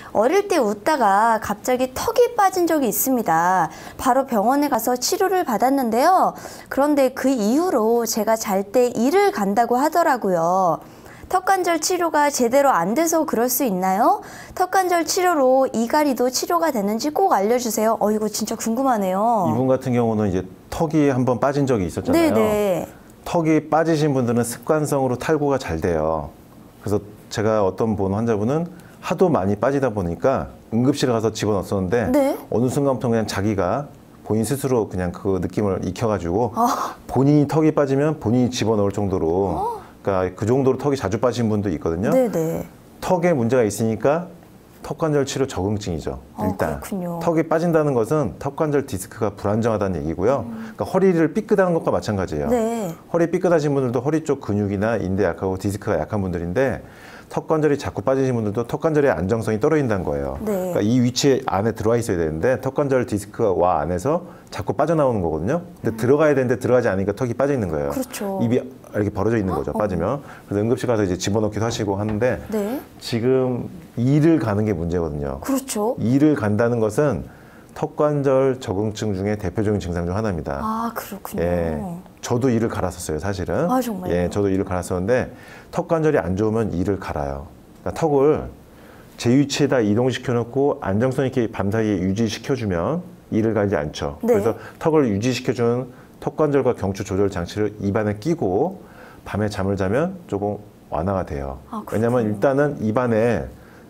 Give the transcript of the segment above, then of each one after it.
어릴 때 웃다가 갑자기 턱이 빠진 적이 있습니다. 바로 병원에 가서 치료를 받았는데요. 그런데 그 이후로 제가 잘 때 이를 간다고 하더라고요. 턱관절 치료가 제대로 안 돼서 그럴 수 있나요? 턱관절 치료로 이갈이도 치료가 되는지 꼭 알려주세요. 이거 진짜 궁금하네요. 이분 같은 경우는 이제 턱이 한번 빠진 적이 있었잖아요. 네네. 턱이 빠지신 분들은 습관성으로 탈구가 잘 돼요. 그래서 제가 어떤 분 환자분은 하도 많이 빠지다 보니까 응급실에 가서 집어넣었었는데 네? 어느 순간부터 그냥 자기가 본인 스스로 그냥 그 느낌을 익혀가지고 본인이 턱이 빠지면 본인이 집어넣을 정도로 그러니까 그 정도로 턱이 자주 빠진 분도 있거든요. 네네. 턱에 문제가 있으니까 턱관절 치료 적응증이죠. 일단 그렇군요. 턱이 빠진다는 것은 턱관절 디스크가 불안정하다는 얘기고요. 그러니까 허리를 삐끗하는 것과 마찬가지예요. 네. 허리 삐끗하신 분들도 허리 쪽 근육이나 인대 약하고 디스크가 약한 분들인데 턱관절이 자꾸 빠지신 분들도 턱관절의 안정성이 떨어진다는 거예요. 네. 그러니까 이 위치에 안에 들어와 있어야 되는데 턱관절 디스크가 와 안에서 자꾸 빠져나오는 거거든요. 근데 들어가야 되는데 들어가지 않으니까 턱이 빠져 있는 거예요. 그렇죠. 입이 이렇게 벌어져 있는 거죠. 빠지면. 그래서 응급실 가서 이제 집어넣기도 하시고 하는데 네. 지금 이를 가는 게 문제거든요. 그렇죠. 이를 간다는 것은 턱관절 적응증 중에 대표적인 증상 중 하나입니다. 아, 그렇군요. 예, 저도 이를 갈았었어요, 사실은. 아, 정말요? 예, 저도 이를 갈았었는데 턱관절이 안 좋으면 이를 갈아요. 그러니까 턱을 제 위치에다 이동시켜 놓고 안정성 있게 밤사이에 유지시켜주면 이를 갈지 않죠. 네. 그래서 턱을 유지시켜주는 턱관절과 경추 조절 장치를 입안에 끼고 밤에 잠을 자면 조금 완화가 돼요. 아, 왜냐하면 일단은 입안에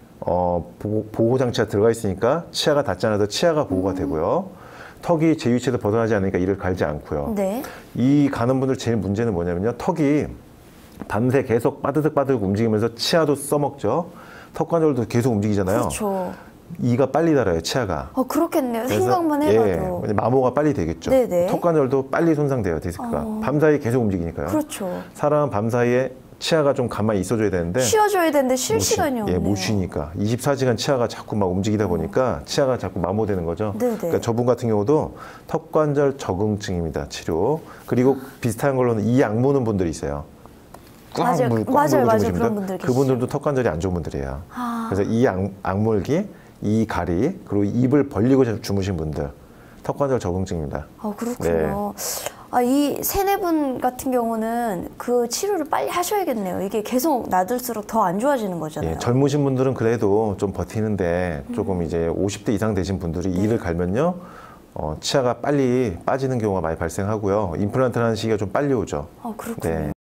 보호 장치가 들어가 있으니까 치아가 닿지 않아도 치아가 보호가 되고요. 턱이 제 위치에서 벗어나지 않으니까 이를 갈지 않고요. 네. 이 가는 분들 제일 문제는 뭐냐면요. 턱이 밤새 계속 빠드득빠드득 움직이면서 치아도 써먹죠. 턱관절도 계속 움직이잖아요. 그렇죠. 이가 빨리 닳아요, 치아가. 그렇겠네요. 그래서, 생각만 해봐도. 예, 마모가 빨리 되겠죠. 네네. 턱관절도 빨리 손상돼요, 디스크가. 밤사이에 계속 움직이니까요. 그렇죠. 사람은 밤사이에 치아가 좀 가만히 있어줘야 되는데 쉬어줘야 되는데 쉴 못 쉬- 시간이 없네요. 못 쉬니까 24시간 치아가 자꾸 막 움직이다 보니까 치아가 자꾸 마모되는 거죠. 네네. 그러니까 저분 같은 경우도 턱관절 적응증입니다. 치료. 그리고 비슷한 걸로는 이 약 무는 분들이 있어요. 맞아요. 물고 맞아요. 주무시는 그런 분들 그분들도 턱관절이 안 좋은 분들이에요. 아. 그래서 이 악물기, 이 가리, 그리고 입을 벌리고 주무신 분들 턱관절 적응증입니다. 그렇군요. 이 세네 분 같은 경우는 그 치료를 빨리 하셔야겠네요. 이게 계속 놔둘수록 더 안 좋아지는 거잖아요. 예, 젊으신 분들은 그래도 좀 버티는데 조금 이제 50대 이상 되신 분들이 이를 갈면요. 치아가 빨리 빠지는 경우가 많이 발생하고요. 임플란트를 하는 시기가 좀 빨리 오죠. 그렇군요. 네.